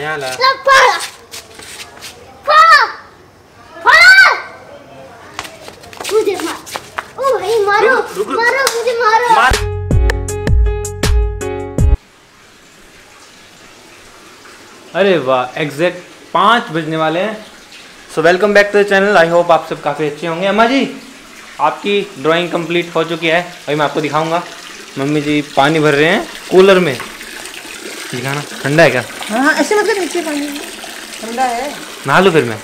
यहाँ ला। मुझे मार। ओ भाई मारो, मारो मुझे मारो। अरे वाह, एग्जैक्ट 5 बजने वाले हैं। So welcome back to the channel. I hope आप सब काफ़ी अच्छे होंगे। अम्मा जी, आपकी ड्राइंग कंप्लीट हो चुकी है। अभी मैं आपको दिखाऊंगा। मम्मी जी पानी भर रहे हैं कूलर में। दिखाना, ठंडा है क्या? हाँ, ऐसे मतलब नीचे पानी ठंडा है। नहा लो फिर मैं।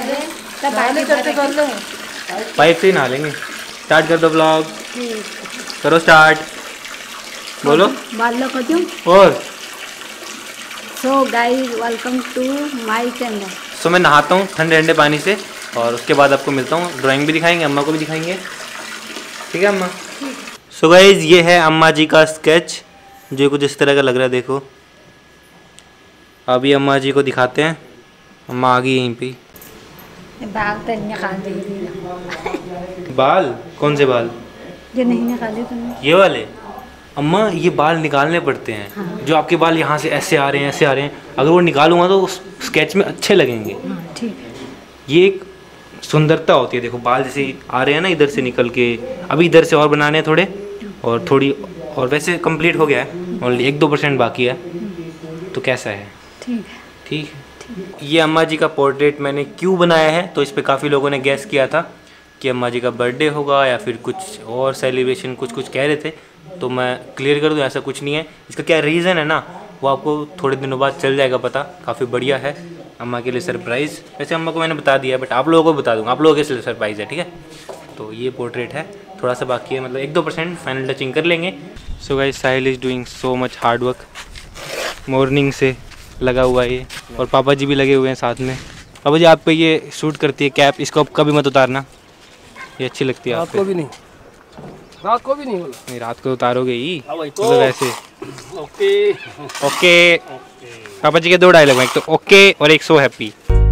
कर लो। पाइप से ही नहा लेंगे। स्टार्ट कर दो ब्लॉग। करो स्टार्ट। बोलो। और so guys, welcome to my channel. So मैं नहाता हूँ ठंडे ठंडे पानी से और उसके बाद आपको मिलता हूँ। ड्राइंग भी दिखाएंगे, अम्मा को भी दिखाएंगे। ठीक है अम्मा? सो गाइस, ये है अम्मा जी का स्केच जो कुछ इस तरह का लग रहा है। देखो, अभी अम्मा जी को दिखाते हैं। अम्मा आ गई यहीं पे। बाल तो निकाल दे। बाल? कौन से बाल? जो नहीं निकाले तुमने। ये वाले? अम्मा, ये बाल निकालने पड़ते हैं। हाँ। जो आपके बाल यहाँ से ऐसे आ रहे हैं, ऐसे आ रहे हैं, अगर वो निकालूंगा तो उस स्केच में अच्छे लगेंगे। हाँ, ठीक है। ये एक सुंदरता होती है। देखो, बाल जैसे आ रहे हैं ना इधर से निकल के। अभी इधर से और बनाने हैं थोड़े, और थोड़ी, और वैसे कंप्लीट हो गया है और 1-2% बाकी है। तो कैसा है? ठीक है। ठीक है। ये अम्मा जी का पोर्ट्रेट मैंने क्यों बनाया है, तो इस पे काफ़ी लोगों ने गैस किया था कि अम्मा जी का बर्थडे होगा या फिर कुछ और सेलिब्रेशन, कुछ कह रहे थे। तो मैं क्लियर कर दूं, ऐसा कुछ नहीं है। इसका क्या रीज़न है ना, वो आपको थोड़े दिनों बाद चल जाएगा पता। काफ़ी बढ़िया है अम्मा के लिए सरप्राइज़। वैसे अम्मा को मैंने बता दिया है, बट आप लोगों को बता दूँगा। आप लोगों के लिए सरप्राइज़ है, ठीक है? तो ये पोर्ट्रेट है, थोड़ा सा बाकी है, मतलब 1-2% फाइनल टचिंग कर लेंगे। So guys, Sahil is doing so much hard work. Morning से लगा हुआ है ये, और पापा जी भी लगे हुए हैं साथ में। पापा जी, आप पे ये शूट करती है कैप, इसको आप कभी मत उतारना, ये अच्छी लगती है आप पे। रात को भी नहीं बोला। नहीं, रात को उतारोगे ही, मतलब ऐसे। Okay okay. पापा जी के 2 डायलॉग हैं, एक तो ओके और एक सो हैप्पी।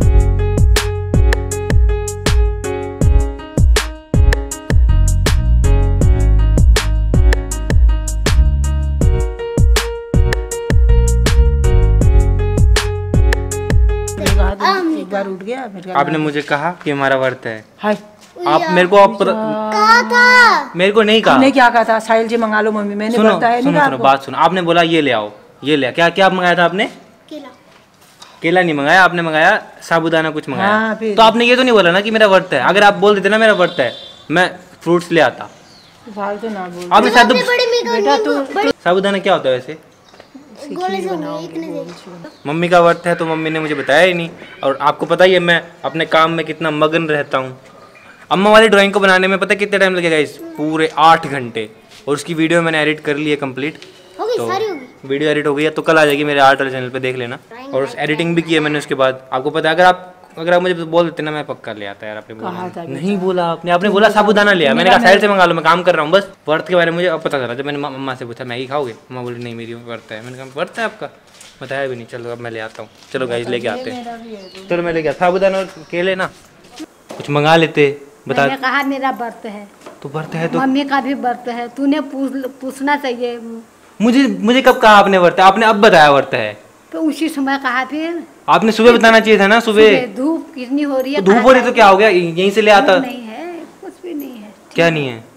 एक बार उठ गया फिर आपने मुझे कहा कि हमारा व्रत है। हाय, आप मेरे को कहा था। मेरे को नहीं कहा। हमने क्या कहा था? साहिल जी मंगा लो मम्मी, मैंने सुनो बताया नहीं सुनो कहा सुनो, आपको? बात सुनो। आपने बोला ये ले आओ, ये ले। क्या क्या मंगाया था आपने? केला। केला नहीं मंगाया आपने, मंगाया साबूदाना कुछ मंगाया। हाँ, फिर? तो आपने ये तो नहीं बोला ना कि मेरा व्रत है। अगर आप बोल देते ना मेरा व्रत है, मैं फ्रूट्स ले आता। फालतू ना बोल। आपने शायद बेटा तू साबूदाना क्या होता है वैसे? गोले से इतने से। मम्मी का व्रत है तो मम्मी ने मुझे बताया ही नहीं। और आपको पता ही है मैं अपने काम में कितना मगन रहता हूँ। अम्मा वाली ड्राइंग को बनाने में पता है कितने टाइम लगेगा? इस पूरे 8 घंटे। और उसकी वीडियो मैंने एडिट कर ली है कंप्लीट। हो गई, तो सारी हो गई। वीडियो एडिट हो गई है, तो कल आ जाएगी मेरे आर्ट वाले चैनल पे, देख लेना। और उस एडिटिंग भी की है मैंने उसके बाद। आपको पता है, अगर आप मुझे बोल देते ना, मैं पक्का ले आता यार। आपने बोला नहीं, बोला आपने बोला साबूदाना लिया। मैंने कहा साइड से मंगा लो, मैं काम कर रहा हूँ बस। व्रत के बारे में मुझे अब पता चला जब मैंने अम्मा से पूछा मैगी खाओगे? अम्मा बोली नहीं, मेरी व्रत है। मैंने कहा व्रत है आपका? बताया भी नहीं। चलो अब मैं ले आता हूँ। चलो गाइस, लेके आते हैं। चलो मैं लेके आता साबूदाना और केले ना, कुछ मंगा लेते। बता, मैंने कहा मेरा व्रत है। तो व्रत है तो मम्मी का भी व्रत है। तूने पूछना चाहिए। मुझे कब कहा आपने व्रत है? आपने अब बताया व्रत है। तो उसी समय कहा फिर। आपने सुबह बताना चाहिए था ना। सुबह धूप कितनी हो रही है? तो धूप हो रही तो क्या हो गया? यहीं से ले आता। नहीं है, कुछ भी नहीं है। क्या नहीं है?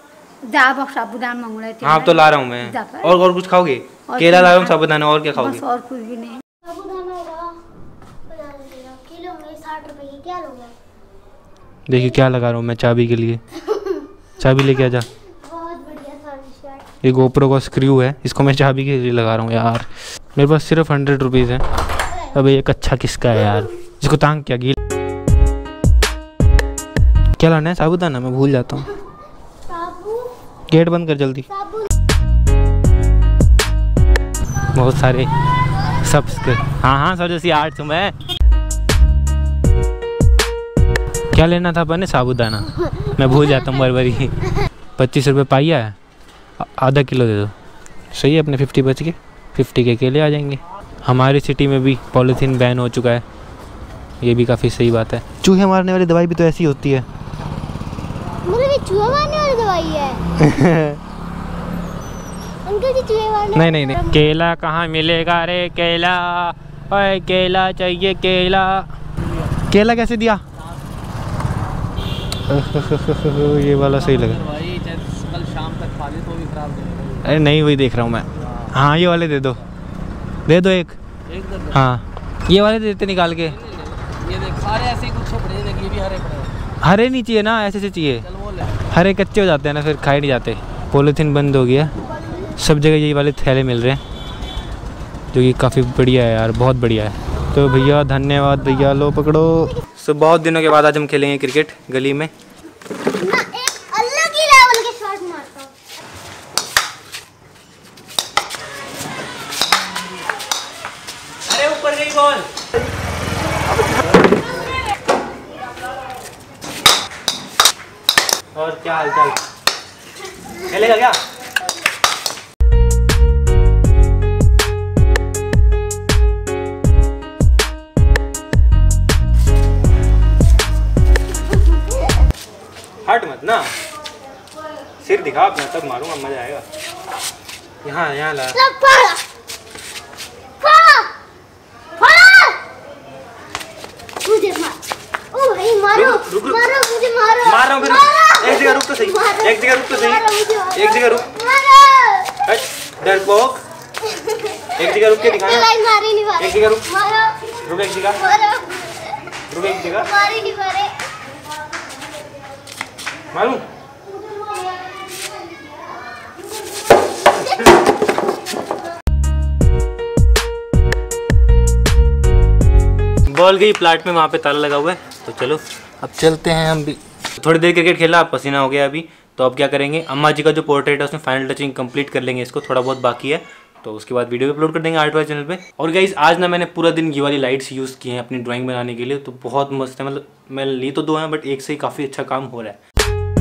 जा साबुदाना मंगवा रहे थे। हाँ, तो ला रहा हूँ मैं। और कुछ खाओगे? केला ला रहा हूँ, साबुदाना, और क्या खाओगे? बस, और कुछ भी नहीं। साबूदाना होगा 50 रुपए का, किलो में 60 रुपए की। क्या लोगे? देखिए क्या लगा रहा हूँ मैं चाबी के लिए। चाबी लेके आ जा। बहुत बढ़िया स्वादिष्ट। ये गोप्रो का स्क्रू है, इसको मैं चाबी के लिए लगा रहा हूँ यार। मेरे पास सिर्फ 100 रुपीज़ है। अब एक अच्छा किसका है यार, जिसको तांग क्या गील। क्या लाना है? साबूदाना? मैं भूल जाता हूँ। गेट बंद कर जल्दी। बहुत सारे हाँ सर, जैसी 8 सुबह। क्या लेना था अपने? साबूदाना। मैं भूल जाता हूँ बरबरी। 25 रुपये पाइया है, आधा किलो दे दो। सही है, अपने 50 बच के 50 के केले आ जाएंगे। हमारी सिटी में भी पॉलीथीन बैन हो चुका है, ये भी काफ़ी सही बात है। चूहे मारने वाली दवाई भी तो ऐसी होती है। मतलब ये चूहा मारने वाली दवाई है? अंकल जी चूहे मारने। नहीं, केला कहाँ मिलेगा रे? केला ओए केला चाहिए, केला। केला कैसे दिया? ये वाला सही लगा। कल शाम तक खा ले तो भी खराब नहीं। अरे नहीं, वही देख रहा हूँ मैं। हाँ ये वाले दे दो, दे दो एक। हाँ ये वाले देते निकाल के। ये देख सारे ऐसे ही कुछ पड़े, देख ये भी हरे पड़े। हरे नहीं चाहिए ना, ऐसे से चाहिए। चल वो ले। हरे कच्चे हो जाते हैं ना, फिर खाए नहीं जाते। पॉलीथीन बंद हो गया, सब जगह यही वाले थैले मिल रहे हैं, जो कि काफ़ी बढ़िया है यार, बहुत बढ़िया है। तो भैया धन्यवाद भैया, लो पकड़ो। सो बहुत दिनों के बाद आज हम खेलेंगे क्रिकेट गली में। मैं एक अलग ही लेवल के शॉट मारता हूँ। अरे ऊपर गई बॉल। और क्या हाल चाल, खेलेगा क्या? हट मत ना, सिर दिखा अपना, तब मारूंगा, मजा आएगा। यहाँ यहाँ ला। मुझे मार। ओ भाई मारो, रुक। मारो मुझे, मारो। मार रहा हूँ फिर। एक जगह रुक तो सही, एक जगह रुक तो सही, एक जगह रुक। डरपोक, एक जगह रुक के दिखा। एक जगह रुक, रुक एक जगह, रुक एक जगह। मारूं? बॉल गई प्लाट में, वहाँ पे ताला लगा हुआ है। तो चलो अब चलते हैं हम भी। थोड़ी देर क्रिकेट खेला, पसीना हो गया अभी। तो अब क्या करेंगे, अम्मा जी का जो पोर्ट्रेट है उसमें फाइनल टचिंग कंप्लीट कर लेंगे, इसको थोड़ा बहुत बाकी है, तो उसके बाद वीडियो अपलोड कर देंगे आर्ट वाइज चैनल पे। और गाइस आज ना मैंने पूरा दिन ये वाली लाइट्स यूज़ की हैं अपनी ड्राइंग बनाने के लिए, तो बहुत मस्त है। मतलब मैं ली तो दो हैं, बट एक से ही काफ़ी अच्छा काम हो रहा है।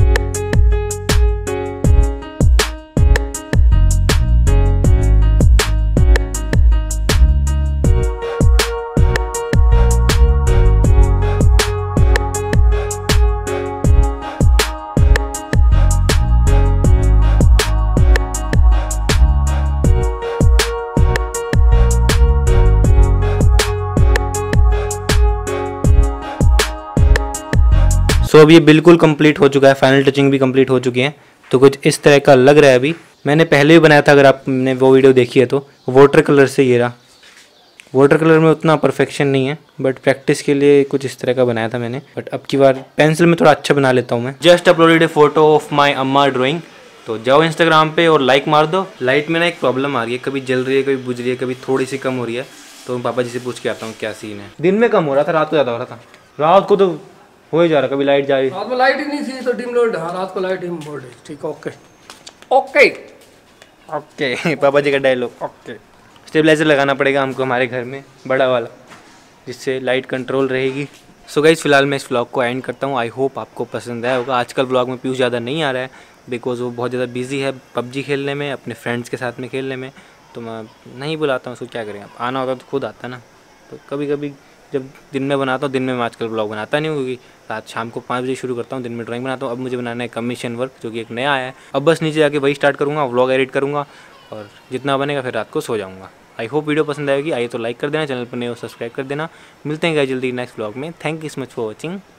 सो अब ये बिल्कुल कंप्लीट हो चुका है, फाइनल टचिंग भी कंप्लीट हो चुकी है। तो कुछ इस तरह का लग रहा है। अभी मैंने पहले भी बनाया था, अगर आपने वो वीडियो देखी है तो, वाटर कलर से। ये रहा, वाटर कलर में उतना परफेक्शन नहीं है, बट प्रैक्टिस के लिए कुछ इस तरह का बनाया था मैंने। बट अब की बार पेंसिल में थोड़ा अच्छा बना लेता हूँ मैं। Just uploaded a photo of my amma drawing, तो जाओ इंस्टाग्राम पे और लाइक मार दो। लाइट में ना एक प्रॉब्लम आ रही है, कभी जल रही है, कभी बुझ रही है, कभी थोड़ी सी कम हो रही है। तो मैं पापा जी से पूछ के आता हूँ क्या सीन है। दिन में कम हो रहा था, रात को ज़्यादा हो रहा था। रात को तो हो ही जा रहा, कभी लाइट जा रही। रात में लाइट ही नहीं थी तो डिम लोड। हाँ रात को लाइट डिम बोर्ड है। ठीक, ओके ओके ओके पापा जी का डायलॉग ओके। स्टेबलाइजर लगाना पड़ेगा हमको हमारे घर में, बड़ा वाला, जिससे लाइट कंट्रोल रहेगी। सो गाइस फिलहाल मैं इस व्लॉग को एंड करता हूँ। आई होप आपको पसंद आया होगा। आजकल व्लॉग में पीयूष ज़्यादा नहीं आ रहा है, बिकॉज वो बहुत ज़्यादा बिजी है पबजी खेलने में, अपने फ्रेंड्स के साथ में खेलने में। तो मैं नहीं बुलाता हूँ उसको, क्या करें, आना होता तो खुद आता ना। तो कभी कभी जब दिन में बनाता हूँ, दिन में मैं आजकल ब्लॉग बनाता नहीं हूँ, क्योंकि रात शाम को 5 बजे शुरू करता हूँ, दिन में ड्राइंग बनाता हूँ। अब मुझे बनाना है कमीशन वर्क, जो कि एक नया आया है। अब बस नीचे जाके वही स्टार्ट करूँगा, व्लॉग एडिट करूँगा, और जितना बनेगा फिर रात को सो जाऊँगा। आई होप वीडियो पसंद आएगी। आइए तो लाइक कर देना, चैनल पर नए हो सब्सक्राइब कर देना। मिलते हैं जल्दी नेक्स्ट व्लॉग में। Thank you so much for watching.